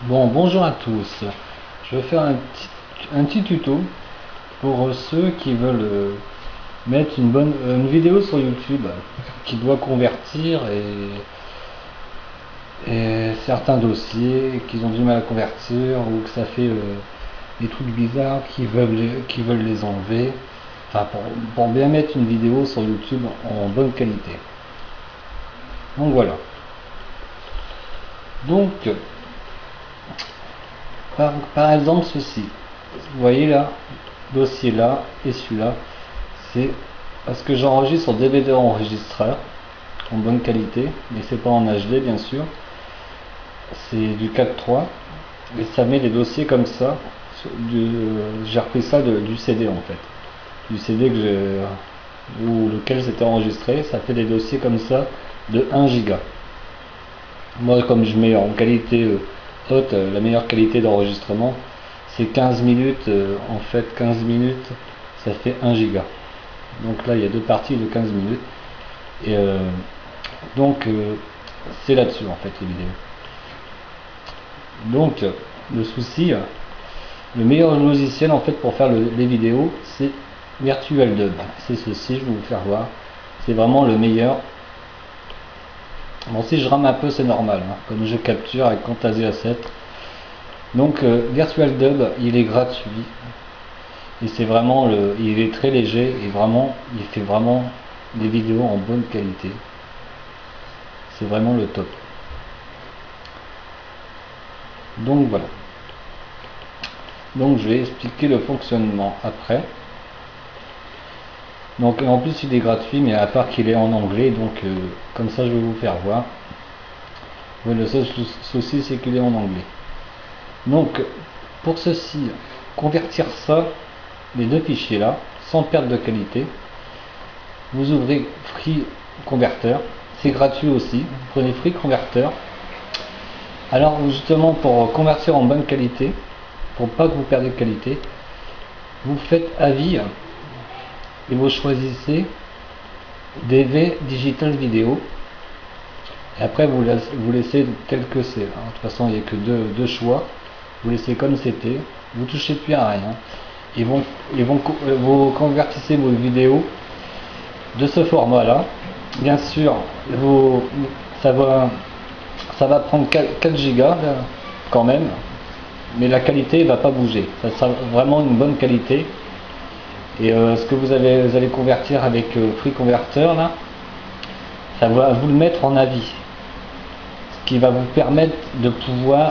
Bon, bonjour à tous. Je vais faire un petit tuto pour ceux qui veulent mettre une vidéo sur YouTube qui doit convertir et certains dossiers qu'ils ont du mal à convertir ou que ça fait des trucs bizarres qui veulent les enlever. Enfin, pour bien mettre une vidéo sur YouTube en bonne qualité. Donc voilà. Donc, par exemple, ceci. Vous voyez là, dossier là et celui-là, c'est parce que j'enregistre sur DVD enregistreur en bonne qualité, mais c'est pas en HD bien sûr. C'est du 4.3 et ça met les dossiers comme ça. J'ai repris ça du CD en fait, du CD ou lequel c'était enregistré. Ça fait des dossiers comme ça de 1 giga. Moi, comme je mets en qualité haute, la meilleure qualité d'enregistrement, c'est 15 minutes. En fait, 15 minutes, ça fait 1 giga. Donc là, il y a deux parties de 15 minutes. Et c'est là-dessus, en fait, les vidéos. Donc, le souci, le meilleur logiciel, en fait, pour faire les vidéos, c'est Virtual Dub. C'est ceci, je vais vous faire voir. C'est vraiment le meilleur. Bon, si je rame un peu, c'est normal, hein, comme je capture avec Camtasia 7. Donc, Virtual Dub, il est gratuit. Et c'est vraiment il est très léger et vraiment, il fait vraiment des vidéos en bonne qualité. C'est vraiment le top. Donc voilà. Donc je vais expliquer le fonctionnement après. Donc en plus il est gratuit, mais à part qu'il est en anglais, donc comme ça je vais vous faire voir. Oui, le seul souci c'est qu'il est en anglais. Donc pour ceci, convertir ça, les deux fichiers là, sans perte de qualité, vous ouvrez Free Converter, c'est gratuit aussi, vous prenez Free Converter. Alors justement pour convertir en bonne qualité, pour pas que vous perdiez de qualité, vous faites avis et vous choisissez DV Digital Vidéo et après vous laissez tel que c'est. De toute façon il n'y a que deux choix, vous laissez comme c'était, vous touchez plus à rien et vous convertissez vos vidéos de ce format là. Bien sûr ça va prendre 4 gigas quand même, mais la qualité va pas bouger, ça sera vraiment une bonne qualité. Et ce que vous allez convertir avec Free Converter là, ça va vous le mettre en avis, ce qui va vous permettre de pouvoir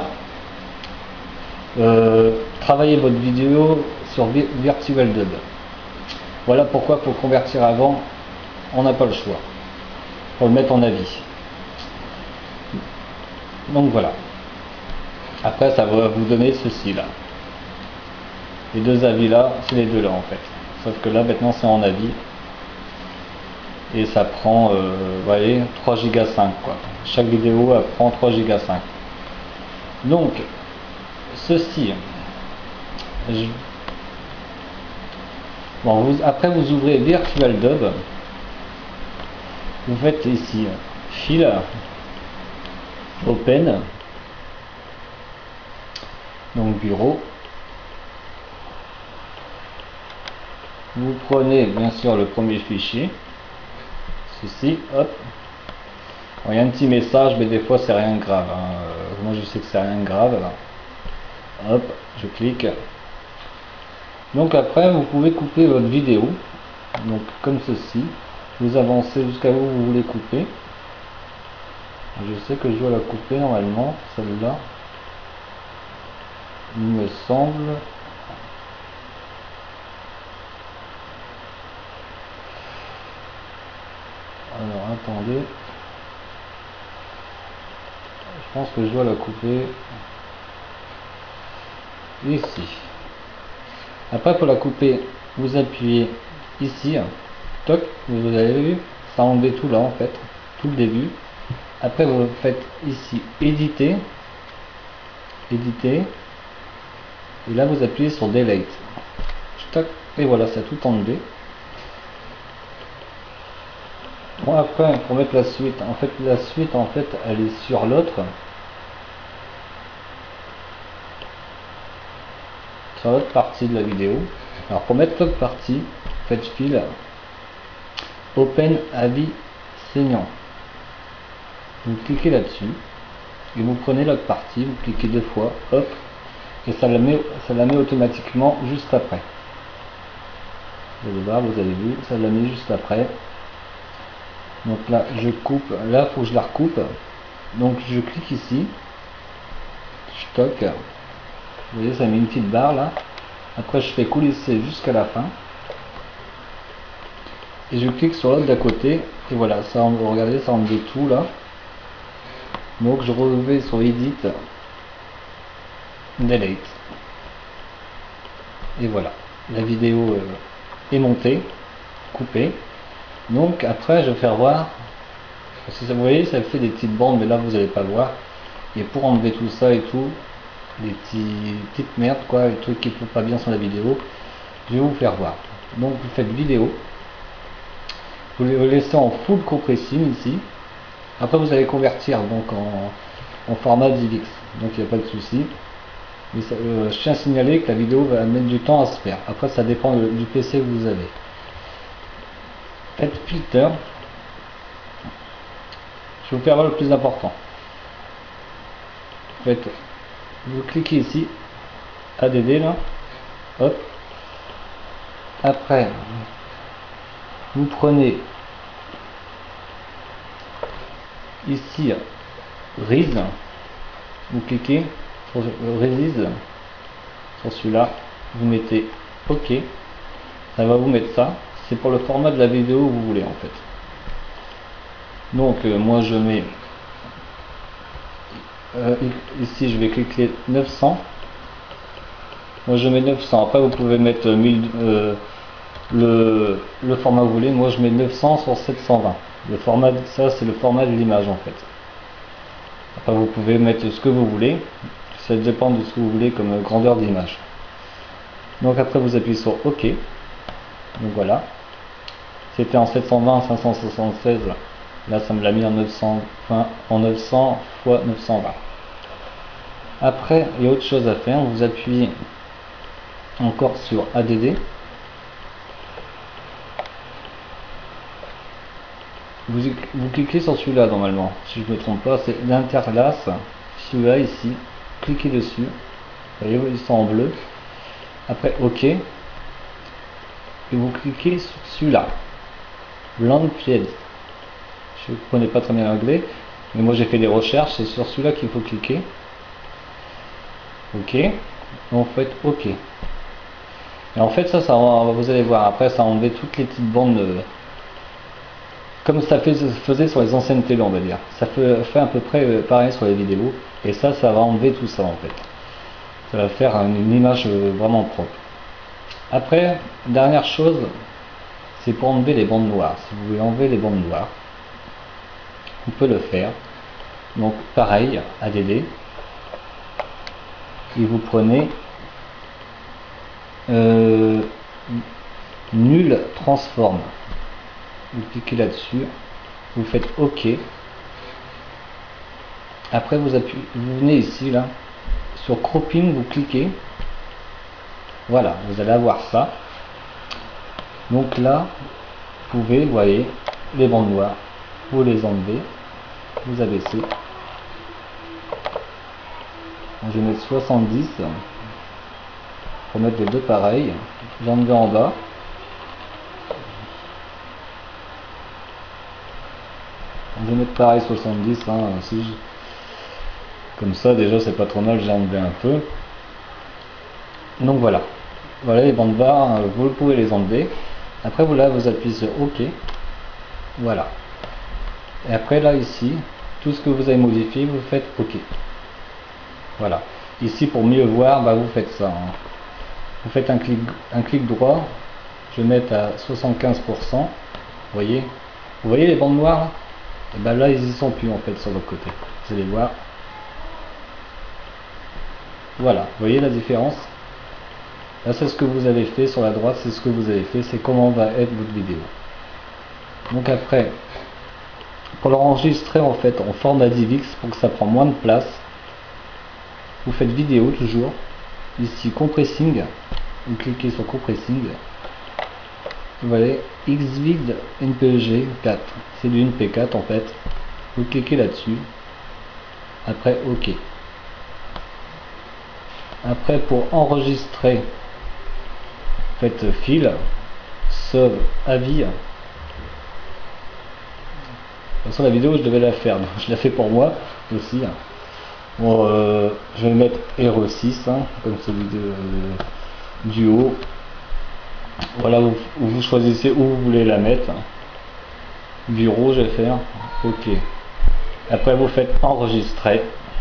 travailler votre vidéo sur Virtual Dub. Voilà pourquoi pour convertir avant, on n'a pas le choix, pour le mettre en avis. Donc voilà. Après ça va vous donner ceci là. Les deux avis là, c'est les deux là en fait. Sauf que là maintenant c'est en avis. Et ça prend, vous voyez, 3 Go 5 quoi. Chaque vidéo elle prend 3 Go 5. Donc, ceci. Bon, après vous ouvrez Virtual Dub. Vous faites ici File, Open. Donc bureau. Vous prenez bien sûr le premier fichier, ceci, hop. Bon, il y a un petit message, mais des fois c'est rien de grave. Hein. Moi je sais que c'est rien de grave. Hop, je clique. Donc après vous pouvez couper votre vidéo. Donc comme ceci. Vous avancez jusqu'à où vous voulez couper. Je sais que je dois la couper normalement, celle-là. Il me semble. Alors attendez, je pense que je dois la couper ici. Après pour la couper, vous appuyez ici, toc, vous avez vu, ça a enlevé tout là en fait, tout le début. Après vous faites ici éditer, et là vous appuyez sur delete, toc, et voilà, ça a tout enlevé. Bon, après pour mettre la suite, en fait elle est sur l'autre. sur l'autre partie de la vidéo. Alors pour mettre l'autre partie, faites fil Open avis saignant. Vous cliquez là-dessus et vous prenez l'autre partie, vous cliquez 2 fois, hop, et ça la met automatiquement juste après. Vous allez voir, vous avez vu, ça l'a mis juste après. Donc là, je coupe, là, il faut que je la recoupe. Donc je clique ici, je toque, vous voyez, ça met une petite barre là. Après, je fais coulisser jusqu'à la fin. Et je clique sur l'autre d'à côté, et voilà, ça, regardez, ça enlève tout là. Donc je reviens sur Edit, Delete. Et voilà, la vidéo est montée, coupée. Donc après je vais faire voir, parce que vous voyez ça fait des petites bandes, mais là vous n'allez pas le voir. Et pour enlever tout ça et tout, les petites merdes quoi, les trucs qui ne font pas bien sur la vidéo, je vais vous faire voir. Donc vous faites vidéo, vous le laissez en full compressing ici. Après vous allez convertir donc en format DivX, donc il n'y a pas de souci. Mais je tiens à signaler que la vidéo va mettre du temps à se faire. Après ça dépend du PC que vous avez. Faites filter. Je vais vous faire voir le plus important. Faites, vous cliquez ici, ADD là, hop. Après, vous prenez ici Release, vous cliquez sur Release, sur celui-là, vous mettez OK, ça va vous mettre ça, c'est pour le format de la vidéo que vous voulez en fait. Donc moi je mets ici je vais cliquer 900, moi je mets 900, après vous pouvez mettre 1000, le format que vous voulez, moi je mets 900 sur 720. Le format, ça c'est le format de l'image en fait. Après vous pouvez mettre ce que vous voulez, ça dépend de ce que vous voulez comme grandeur d'image. Donc après vous appuyez sur OK. Donc voilà. C'était en 720, 576. Là ça me l'a mis en 920, en 900 x 920. Après il y a autre chose à faire, vous appuyez encore sur ADD. Vous cliquez sur celui-là normalement, si je ne me trompe pas, c'est l'interlace, celui-là ici, cliquez dessus, vous voyez, ils sont en bleu. Après OK, et vous cliquez sur celui-là, Land Field. Je ne connais pas très bien l'anglais, mais moi j'ai fait des recherches, c'est sur celui-là qu'il faut cliquer. OK, donc faites OK. Et en fait ça vous allez voir, après ça a enlevé toutes les petites bandes comme ça faisait sur les anciennes télé, on va dire. Ça fait à peu près pareil sur les vidéos, et ça va enlever tout ça en fait. Ça va faire une image vraiment propre. Après, dernière chose, c'est pour enlever les bandes noires. Si vous voulez enlever les bandes noires, on peut le faire. Donc pareil, ADD, et vous prenez Nul Transform. Vous cliquez là-dessus, vous faites OK. Après vous venez ici là, sur cropping, vous cliquez. Voilà, vous allez avoir ça. Donc là, vous pouvez, vous voyez, les bandes noires, vous les enlevez, vous abaissez. Je vais mettre 70 pour mettre les deux pareils. J'enlève en bas. Je vais mettre pareil 70, hein, comme ça déjà c'est pas trop mal, j'ai enlevé un peu. Donc voilà, voilà les bandes barres, vous pouvez les enlever. Après vous là vous appuyez sur OK, voilà. Et après là ici, tout ce que vous avez modifié, vous faites OK. Voilà. Ici pour mieux voir, bah, vous faites ça. Hein. Vous faites un clic droit, je vais mettre à 75%. Vous voyez les bandes noires là? Et ben là ils y sont plus en fait sur votre côté, vous allez voir. Voilà, vous voyez la différence. Là c'est ce que vous avez fait sur la droite, c'est ce que vous avez fait, c'est comment va être votre vidéo. Donc après, pour l'enregistrer en fait en format DivX pour que ça prend moins de place, vous faites vidéo toujours, ici compressing, vous cliquez sur compressing, vous voyez Xvid NPEG 4, c'est du NP4 en fait, vous cliquez là-dessus, après OK. Après pour enregistrer, faites file, sauve avis. De toute façon la vidéo je devais la faire, donc je la fais pour moi aussi. Bon, je vais mettre RE6 comme celui du haut. Voilà, vous choisissez où vous voulez la mettre. Bureau, je vais faire OK. Après vous faites enregistrer.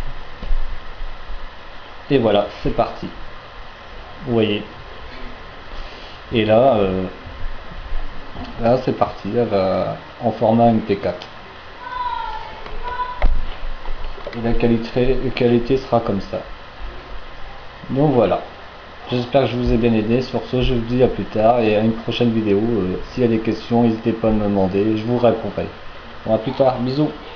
Et voilà, c'est parti. Vous voyez. Et là, là c'est parti, elle va en format MP4. Et la qualité sera comme ça. Donc voilà. J'espère que je vous ai bien aidé. Sur ce, je vous dis à plus tard et à une prochaine vidéo. S'il y a des questions, n'hésitez pas à me demander, je vous répondrai. Bon, à plus tard, bisous.